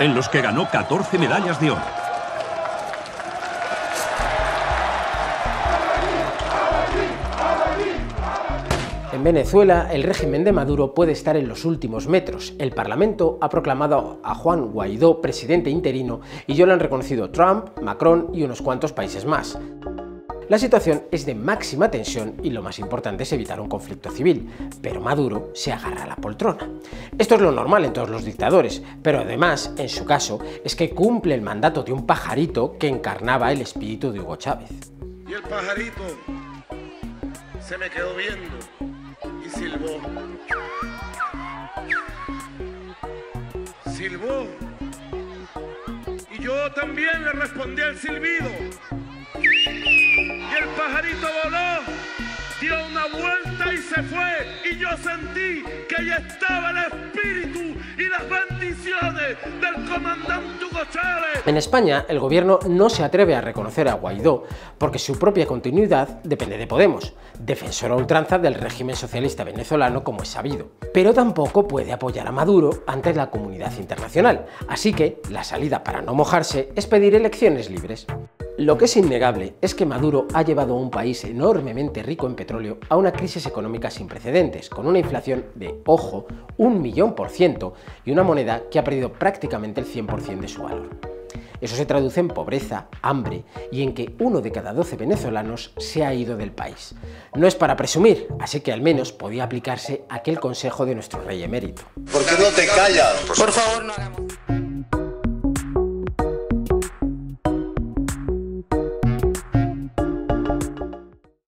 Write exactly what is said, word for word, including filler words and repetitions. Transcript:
en los que ganó catorce medallas de oro. En Venezuela, el régimen de Maduro puede estar en los últimos metros. El Parlamento ha proclamado a Juan Guaidó presidente interino y ya lo han reconocido Trump, Macron y unos cuantos países más. La situación es de máxima tensión y lo más importante es evitar un conflicto civil, pero Maduro se agarra a la poltrona. Esto es lo normal en todos los dictadores, pero además, en su caso, es que cumple el mandato de un pajarito que encarnaba el espíritu de Hugo Chávez. Y el pajarito se me quedó viendo y silbó. Silbó. Y yo también le respondí al silbido. Y el pajarito voló, dio una vuelta y se fue. Y yo sentí que ya estaba el espíritu y las bendiciones del comandante Hugo Chávez. En España, el gobierno no se atreve a reconocer a Guaidó porque su propia continuidad depende de Podemos, defensor a ultranza del régimen socialista venezolano como es sabido. Pero tampoco puede apoyar a Maduro ante la comunidad internacional, así que la salida para no mojarse es pedir elecciones libres. Lo que es innegable es que Maduro ha llevado a un país enormemente rico en petróleo a una crisis económica sin precedentes, con una inflación de, ojo, un millón por ciento y una moneda que ha perdido prácticamente el cien por cien de su valor. Eso se traduce en pobreza, hambre y en que uno de cada doce venezolanos se ha ido del país. No es para presumir, así que al menos podía aplicarse aquel consejo de nuestro rey emérito. ¿Por qué no te callas? Por favor, no hagamos